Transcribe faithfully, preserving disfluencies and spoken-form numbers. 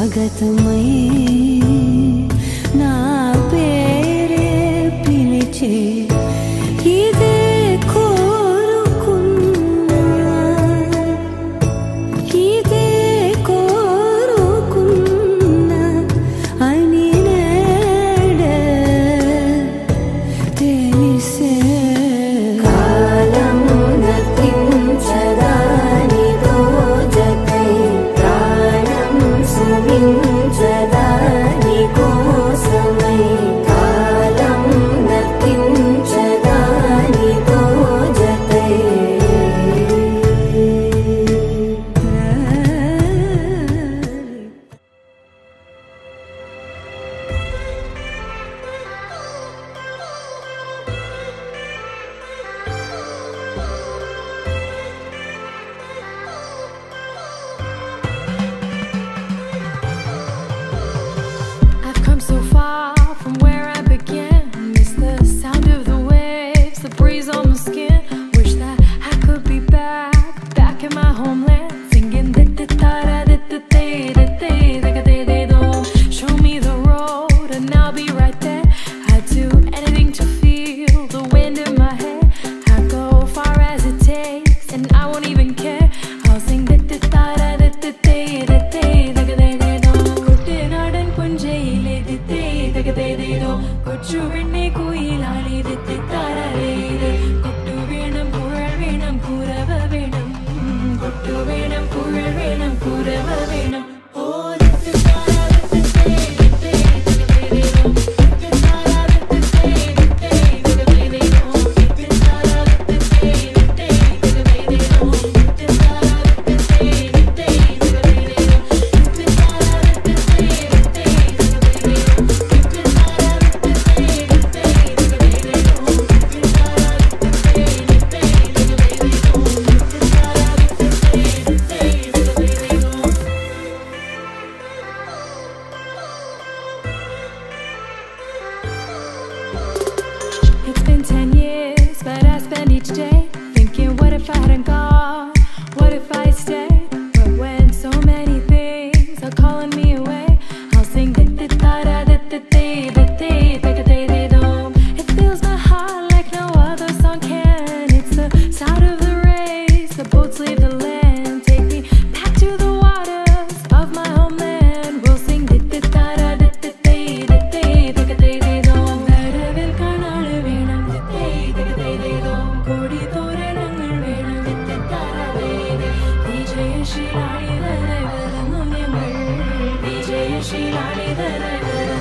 స్వాగతమై నా పేరే పిలిచే ఇదే కోరుకున్నా ఇదే కోరుకున్నా అని నేడే తెలిసే కాలం నతించదా నీతో జతై ప్రాణం సుమించదా నీకోసమై కాలం నతించదా నీతో జతై I've come so far from where I began. Miss the sound of the waves, the breeze on my skin. Wish that I could be back, back in my homeland, singing da da da da da da da da da da da da da. Show me the road and I'll be right there. I'd do anything to feel the wind in my hair. I'd go far as it takes and I won't even care. I'll sing da da da da da da da da da da da da da. കുട്ടനാടൻ പുഞ്ചയിലെ ദിത്തേ തകതേതേതോ കൊച്ചുവെണ്ണെ കുയിലാളി ദിത്തേ താരരേത് കൊട്ടു വേണം കുഴൽ വേണം കുരവ വേണം കൊട്ടു വേണം കുഴൽ വേണം കുരവ വേണം ഓ ദിത്തേ താര ദിത്തേ ദിത്തേ തകതേതേതോ ദിത്തേ താര ദിത്തേ ദിത്തേ തകതേതേതോ ദിത്തേ താര ദിത്തേ ദിത്തേ തകതേതേതോ ദിത്തേ താര ദിത്തേ ദിത്തേ തകതേതേതോ ദിത്തേ താര It's been ten years, but I spend each day thinking, what if I hadn't gone? What if I stayed? But when so many things are calling me away, I'll sing da da da da da da da da da da da da da. It fills my heart like no other song can. It's the sound of the race, the boats leave the land, take me back to the waters of my homeland. We'll sing da da da da da da da da da da da da. വരവിൽ കാണാള് വേണം ദിത്തേ തകതേതേതോ കൊടി തോരണങ്ങൾ വേണം ദിത്തേ താരവേദേ വിജയശീലാളി വരെ വരുന്നു ഞങ്ങൾ വിജയശീലാളി വരെ വരുന്നു